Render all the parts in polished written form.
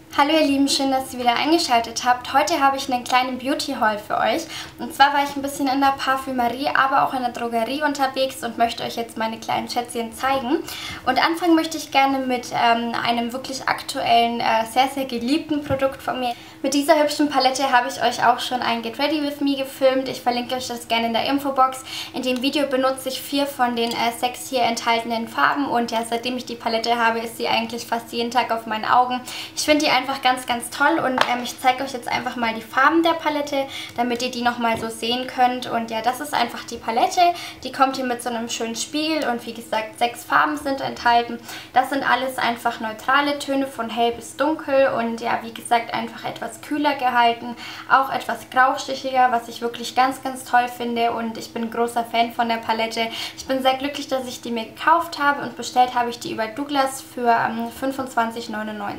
Hallo ihr Lieben, schön, dass ihr wieder eingeschaltet habt. Heute habe ich einen kleinen Beauty-Haul für euch. Und zwar war ich ein bisschen in der Parfümerie, aber auch in der Drogerie unterwegs und möchte euch jetzt meine kleinen Schätzchen zeigen. Und anfangen möchte ich gerne mit einem wirklich aktuellen, sehr, sehr geliebten Produkt von mir. Mit dieser hübschen Palette habe ich euch auch schon ein Get Ready With Me gefilmt. Ich verlinke euch das gerne in der Infobox. In dem Video benutze ich 4 von den 6 hier enthaltenen Farben. Und ja, seitdem ich die Palette habe, ist sie eigentlich fast jeden Tag auf meinen Augen. Ich finde die einfach ganz, ganz toll und ich zeige euch jetzt einfach mal die Farben der Palette, damit ihr die nochmal so sehen könnt. Und ja, das ist einfach die Palette. Die kommt hier mit so einem schönen Spiegel und wie gesagt, 6 Farben sind enthalten. Das sind alles einfach neutrale Töne von hell bis dunkel und ja, wie gesagt, einfach etwas kühler gehalten, auch etwas graustichiger, was ich wirklich ganz, ganz toll finde und ich bin ein großer Fan von der Palette. Ich bin sehr glücklich, dass ich die mir gekauft habe und bestellt habe ich die über Douglas für 25,99 €.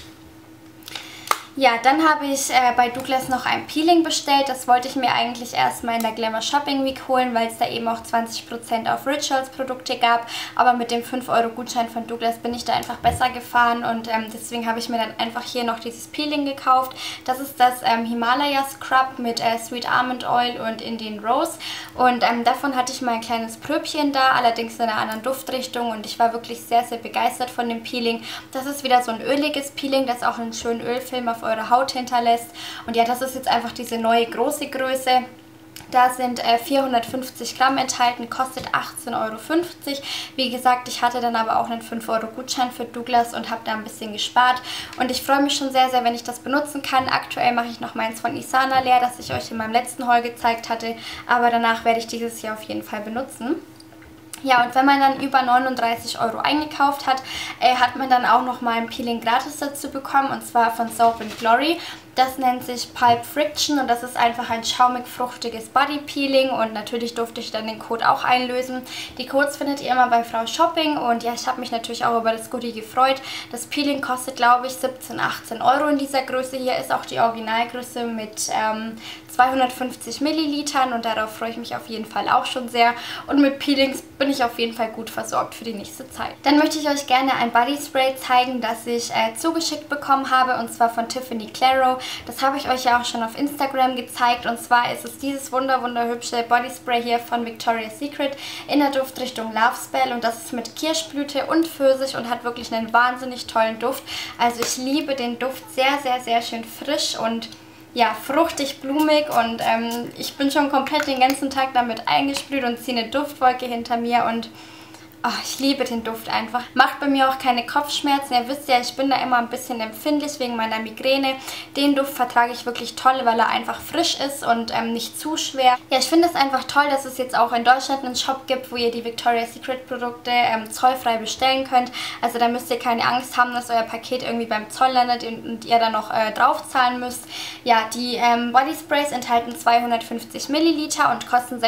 Ja, dann habe ich bei Douglas noch ein Peeling bestellt. Das wollte ich mir eigentlich erstmal in der Glamour Shopping Week holen, weil es da eben auch 20% auf Rituals Produkte gab. Aber mit dem 5€ Gutschein von Douglas bin ich da einfach besser gefahren und deswegen habe ich mir dann einfach hier noch dieses Peeling gekauft. Das ist das Himalaya Scrub mit Sweet Almond Oil und Indian Rose. Und davon hatte ich mal ein kleines Pröbchen da, allerdings in einer anderen Duftrichtung und ich war wirklich sehr, sehr begeistert von dem Peeling. Das ist wieder so ein öliges Peeling, das auch einen schönen Ölfilm auf eure Haut hinterlässt. Und ja, das ist jetzt einfach diese neue große Größe. Da sind 450 Gramm enthalten, kostet 18,50 €. Wie gesagt, ich hatte dann aber auch einen 5€ Gutschein für Douglas und habe da ein bisschen gespart. Und ich freue mich schon sehr, sehr, wenn ich das benutzen kann. Aktuell mache ich noch meins von Isana leer, das ich euch in meinem letzten Haul gezeigt hatte. Aber danach werde ich dieses Jahr auf jeden Fall benutzen. Ja, und wenn man dann über 39 € eingekauft hat, hat man dann auch nochmal ein Peeling gratis dazu bekommen, und zwar von Soap & Glory. Das nennt sich Pulp Friction und das ist einfach ein schaumig-fruchtiges Body Peeling und natürlich durfte ich dann den Code auch einlösen. Die Codes findet ihr immer bei Frau Shopping und ja, ich habe mich natürlich auch über das Goodie gefreut. Das Peeling kostet, glaube ich, 17, 18 € in dieser Größe. Hier ist auch die Originalgröße mit 250 Millilitern und darauf freue ich mich auf jeden Fall auch schon sehr. Und mit Peelings bin ich auf jeden Fall gut versorgt für die nächste Zeit. Dann möchte ich euch gerne ein Body Spray zeigen, das ich zugeschickt bekommen habe, und zwar von Tiffany Claro. Das habe ich euch ja auch schon auf Instagram gezeigt, und zwar ist es dieses wunderhübsche Body Spray hier von Victoria's Secret in der Duftrichtung Love Spell und das ist mit Kirschblüte und Pfirsich und hat wirklich einen wahnsinnig tollen Duft. Also ich liebe den Duft, sehr, sehr, sehr schön frisch und ja, fruchtig, blumig und ich bin schon komplett den ganzen Tag damit eingesprüht und ziehe eine Duftwolke hinter mir und oh, ich liebe den Duft einfach. Macht bei mir auch keine Kopfschmerzen. Ihr wisst ja, ich bin da immer ein bisschen empfindlich wegen meiner Migräne. Den Duft vertrage ich wirklich toll, weil er einfach frisch ist und nicht zu schwer. Ja, ich finde es einfach toll, dass es jetzt auch in Deutschland einen Shop gibt, wo ihr die Victoria's Secret Produkte zollfrei bestellen könnt. Also da müsst ihr keine Angst haben, dass euer Paket irgendwie beim Zoll landet und ihr dann noch draufzahlen müsst. Ja, die Body Sprays enthalten 250 Milliliter und kosten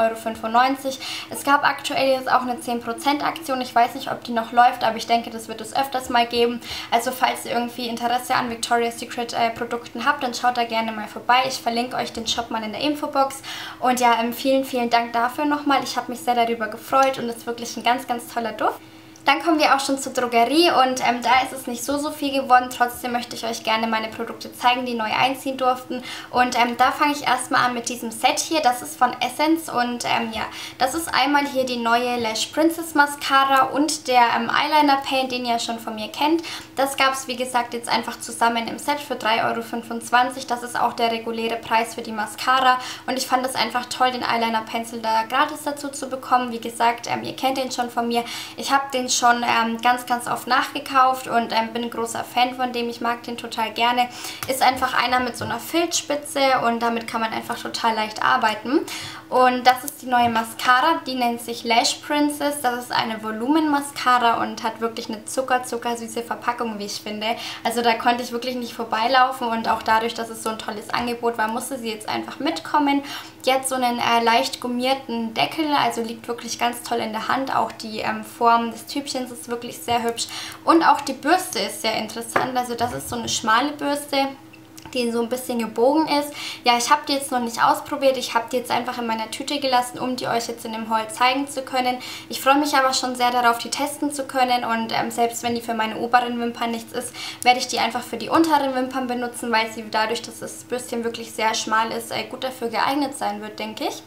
16,95 €. Es gab aktuell jetzt auch eine 10% Aktion. Ich weiß nicht, ob die noch läuft, aber ich denke, das wird es öfters mal geben. Also falls ihr irgendwie Interesse an Victoria's Secret Produkten habt, dann schaut da gerne mal vorbei. Ich verlinke euch den Shop mal in der Infobox. Und ja, vielen, vielen Dank dafür nochmal. Ich habe mich sehr darüber gefreut und es ist wirklich ein ganz, ganz toller Duft. Dann kommen wir auch schon zur Drogerie und da ist es nicht so viel geworden. Trotzdem möchte ich euch gerne meine Produkte zeigen, die neu einziehen durften. Und da fange ich erstmal an mit diesem Set hier. Das ist von Essence und ja, das ist einmal hier die neue Lash Princess Mascara und der Eyeliner Paint, den ihr schon von mir kennt. Das gab es, wie gesagt, jetzt einfach zusammen im Set für 3,25 €. Das ist auch der reguläre Preis für die Mascara und ich fand es einfach toll, den Eyeliner Pencil da gratis dazu zu bekommen. Wie gesagt, ihr kennt den schon von mir. Ich habe den schon ganz, ganz oft nachgekauft und bin ein großer Fan von dem. Ich mag den total gerne. Ist einfach einer mit so einer Filzspitze und damit kann man einfach total leicht arbeiten. Und das ist die neue Mascara, die nennt sich Lash Princess. Das ist eine Volumen-Mascara und hat wirklich eine zuckersüße Verpackung, wie ich finde. Also da konnte ich wirklich nicht vorbeilaufen und auch dadurch, dass es so ein tolles Angebot war, musste sie jetzt einfach mitkommen. Die hat so einen leicht gummierten Deckel, also liegt wirklich ganz toll in der Hand. Auch die Form des Tübchens ist wirklich sehr hübsch und auch die Bürste ist sehr interessant. Also das ist so eine schmale Bürste. die so ein bisschen gebogen ist. Ja, ich habe die jetzt noch nicht ausprobiert. Ich habe die jetzt einfach in meiner Tüte gelassen, um die euch jetzt in dem Haul zeigen zu können. Ich freue mich aber schon sehr darauf, die testen zu können und selbst wenn die für meine oberen Wimpern nichts ist, werde ich die einfach für die unteren Wimpern benutzen, weil sie dadurch, dass das Bürstchen wirklich sehr schmal ist, gut dafür geeignet sein wird, denke ich.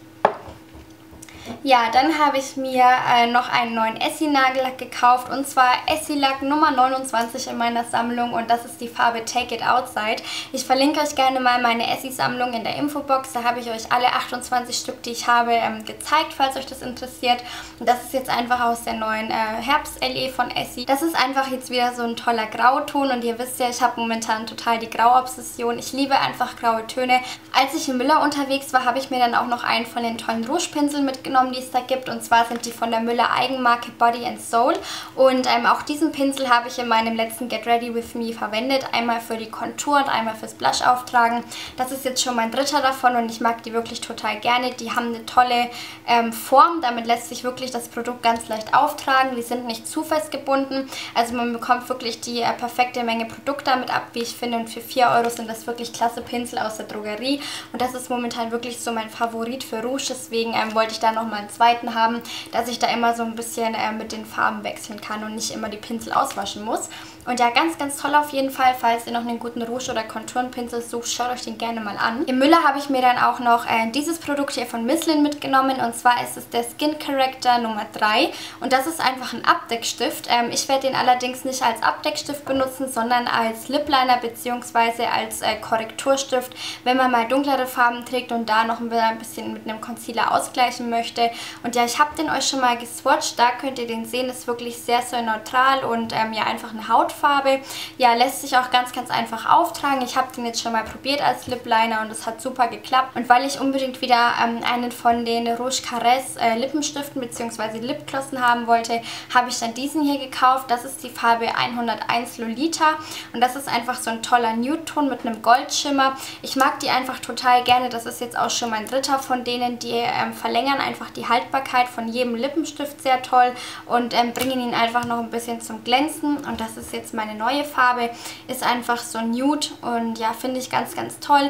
Ja, dann habe ich mir noch einen neuen Essie-Nagellack gekauft und zwar Essie-Lack Nummer 29 in meiner Sammlung und das ist die Farbe Take It Outside. Ich verlinke euch gerne mal meine Essie-Sammlung in der Infobox, da habe ich euch alle 28 Stück, die ich habe, gezeigt, falls euch das interessiert. Und das ist jetzt einfach aus der neuen Herbst-LE von Essie. Das ist einfach jetzt wieder so ein toller Grauton und ihr wisst ja, ich habe momentan total die Grauobsession. Ich liebe einfach graue Töne. Als ich in Müller unterwegs war, habe ich mir dann auch noch einen von den tollen Rouge-Pinseln mitgenommen, die es da gibt, und zwar sind die von der Müller Eigenmarke Body and Soul und auch diesen Pinsel habe ich in meinem letzten Get Ready With Me verwendet, einmal für die Kontur und einmal fürs Blush auftragen. Das ist jetzt schon mein dritter davon und ich mag die wirklich total gerne. Die haben eine tolle Form, damit lässt sich wirklich das Produkt ganz leicht auftragen, die sind nicht zu fest gebunden, also man bekommt wirklich die perfekte Menge Produkt damit ab, wie ich finde, und für 4 Euro sind das wirklich klasse Pinsel aus der Drogerie und das ist momentan wirklich so mein Favorit für Rouge, deswegen wollte ich da nochmal einen zweiten haben, dass ich da immer so ein bisschen mit den Farben wechseln kann und nicht immer die Pinsel auswaschen muss. Und ja, ganz, ganz toll auf jeden Fall. Falls ihr noch einen guten Rouge- oder Konturenpinsel sucht, schaut euch den gerne mal an. Im Müller habe ich mir dann auch noch dieses Produkt hier von Misslin mitgenommen. Und zwar ist es der Skin Corrector Nummer 3. Und das ist einfach ein Abdeckstift. Ich werde den allerdings nicht als Abdeckstift benutzen, sondern als Lip Liner bzw. als Korrekturstift, wenn man mal dunklere Farben trägt und da noch ein bisschen mit einem Concealer ausgleichen möchte. Und ja, ich habe den euch schon mal geswatcht. Da könnt ihr den sehen. Ist wirklich sehr, sehr neutral und ja, einfach eine Hautfarbe. Ja, lässt sich auch ganz, ganz einfach auftragen. Ich habe den jetzt schon mal probiert als Lip Liner und es hat super geklappt. Und weil ich unbedingt wieder einen von den Rouge Caresse Lippenstiften bzw. Lipglossen haben wollte, habe ich dann diesen hier gekauft. Das ist die Farbe 101 Lolita und das ist einfach so ein toller Nude-Ton mit einem Goldschimmer. Ich mag die einfach total gerne. Das ist jetzt auch schon mein dritter von denen. Die verlängern einfach die Haltbarkeit von jedem Lippenstift sehr toll und bringen ihn einfach noch ein bisschen zum Glänzen. Und das ist jetzt meine neue Farbe, ist einfach so nude und ja, finde ich ganz, ganz toll.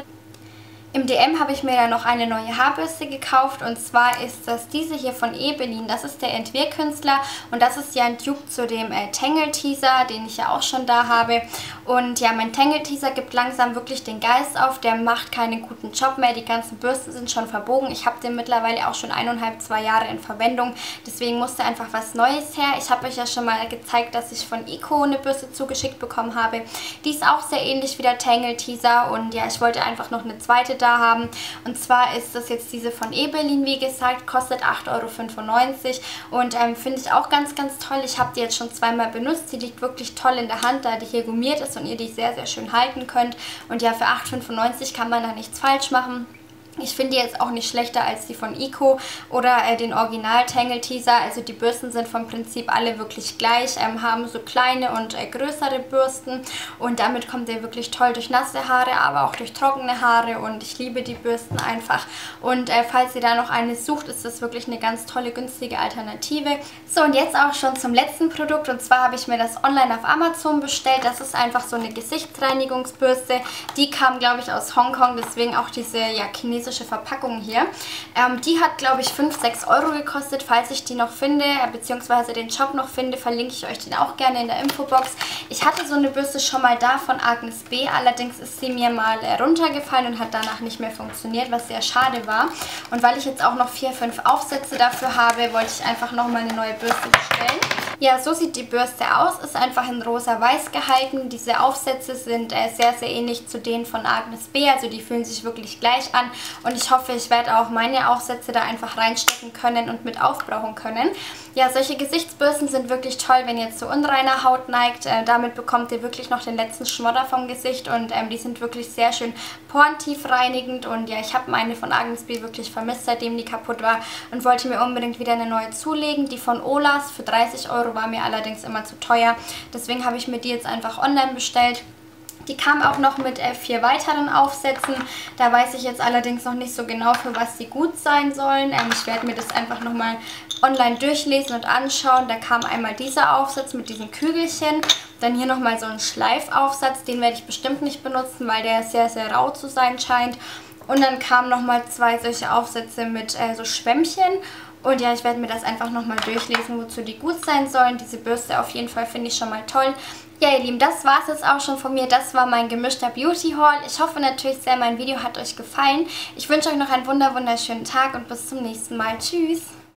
Im DM habe ich mir dann noch eine neue Haarbürste gekauft und zwar ist das diese hier von Ebelin. Das ist der Entwirrkünstler und das ist ja ein Dupe zu dem Tangle Teaser, den ich ja auch schon da habe. Und ja, mein Tangle Teaser gibt langsam wirklich den Geist auf, der macht keinen guten Job mehr. Die ganzen Bürsten sind schon verbogen. Ich habe den mittlerweile auch schon 1,5, 2 Jahre in Verwendung. Deswegen musste einfach was Neues her. Ich habe euch ja schon mal gezeigt, dass ich von Eco eine Bürste zugeschickt bekommen habe. Die ist auch sehr ähnlich wie der Tangle Teaser und ja, ich wollte einfach noch eine zweite da haben. Und zwar ist das jetzt diese von Ebelin, wie gesagt, kostet 8,95 Euro und finde ich auch ganz, ganz toll. Ich habe die jetzt schon zweimal benutzt. Die liegt wirklich toll in der Hand, da die hier gummiert ist und ihr die sehr, sehr schön halten könnt. Und ja, für 8,95 € kann man da nichts falsch machen. Ich finde die jetzt auch nicht schlechter als die von Eco oder den Original Tangle Teaser. Also die Bürsten sind vom Prinzip alle wirklich gleich, haben so kleine und größere Bürsten und damit kommt ihr wirklich toll durch nasse Haare, aber auch durch trockene Haare und ich liebe die Bürsten einfach. Und falls ihr da noch eine sucht, ist das wirklich eine ganz tolle, günstige Alternative. So, und jetzt auch schon zum letzten Produkt und zwar habe ich mir das online auf Amazon bestellt. Das ist einfach so eine Gesichtsreinigungsbürste. Die kam, glaube ich, aus Hongkong, deswegen auch diese chinesische Verpackung hier. Die hat, glaube ich, 5, 6 € gekostet. Falls ich die noch finde, beziehungsweise den Shop noch finde, verlinke ich euch den auch gerne in der Infobox. Ich hatte so eine Bürste schon mal da von Agnes B, allerdings ist sie mir mal runtergefallen und hat danach nicht mehr funktioniert, was sehr schade war. Und weil ich jetzt auch noch 4, 5 Aufsätze dafür habe, wollte ich einfach nochmal eine neue Bürste bestellen. Ja, so sieht die Bürste aus, ist einfach in rosa-weiß gehalten. Diese Aufsätze sind sehr, sehr ähnlich zu denen von Agnes B, also die fühlen sich wirklich gleich an. Und ich hoffe, ich werde auch meine Aufsätze da einfach reinstecken können und mit aufbrauchen können. Ja, solche Gesichtsbürsten sind wirklich toll, wenn ihr zu unreiner Haut neigt. Damit bekommt ihr wirklich noch den letzten Schmodder vom Gesicht und die sind wirklich sehr schön porentief reinigend. Und ja, ich habe meine von Agnes B wirklich vermisst, seitdem die kaputt war und wollte mir unbedingt wieder eine neue zulegen. Die von Olas für 30 € war mir allerdings immer zu teuer. Deswegen habe ich mir die jetzt einfach online bestellt. Die kam auch noch mit 4 weiteren Aufsätzen. Da weiß ich jetzt allerdings noch nicht so genau, für was sie gut sein sollen. Ich werde mir das einfach nochmal online durchlesen und anschauen. Da kam einmal dieser Aufsatz mit diesem Kügelchen. Dann hier nochmal so ein Schleifaufsatz. Den werde ich bestimmt nicht benutzen, weil der sehr, sehr rau zu sein scheint. Und dann kamen nochmal 2 solche Aufsätze mit so Schwämmchen. Und ja, ich werde mir das einfach nochmal durchlesen, wozu die gut sein sollen. Diese Bürste auf jeden Fall finde ich schon mal toll. Ja, ihr Lieben, das war es jetzt auch schon von mir. Das war mein gemischter Beauty-Haul. Ich hoffe natürlich sehr, mein Video hat euch gefallen. Ich wünsche euch noch einen wunderschönen Tag und bis zum nächsten Mal. Tschüss!